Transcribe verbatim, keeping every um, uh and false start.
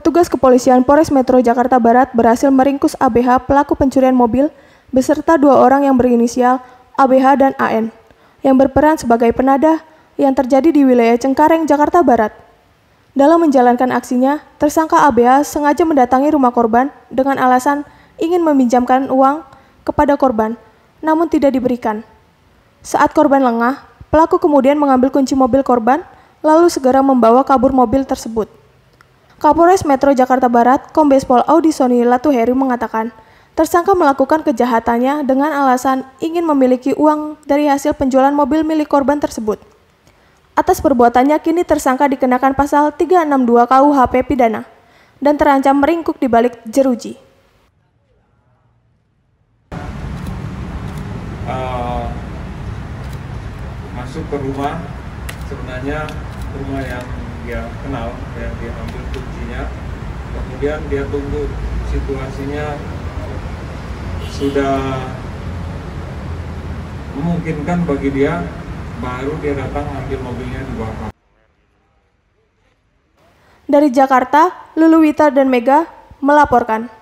Petugas kepolisian Polres Metro Jakarta Barat berhasil meringkus A B H pelaku pencurian mobil beserta dua orang yang berinisial A B H dan A N yang berperan sebagai penadah yang terjadi di wilayah Cengkareng, Jakarta Barat. Dalam menjalankan aksinya, tersangka A B H sengaja mendatangi rumah korban dengan alasan ingin meminjamkan uang kepada korban, namun tidak diberikan. Saat korban lengah, pelaku kemudian mengambil kunci mobil korban, lalu segera membawa kabur mobil tersebut. Kapolres Metro Jakarta Barat, Kombes Pol Audisoni Latuheri mengatakan, tersangka melakukan kejahatannya dengan alasan ingin memiliki uang dari hasil penjualan mobil milik korban tersebut. Atas perbuatannya, kini tersangka dikenakan pasal tiga enam dua K U H P pidana dan terancam meringkuk di balik jeruji. Uh, masuk ke rumah, sebenarnya rumah yang dia kenal, yang dia ambil kuncinya, kemudian dia tunggu situasinya sudah memungkinkan bagi dia, baru dia datang ambil mobilnya di bawah. Dari Jakarta, Lulu Wita dan Mega melaporkan.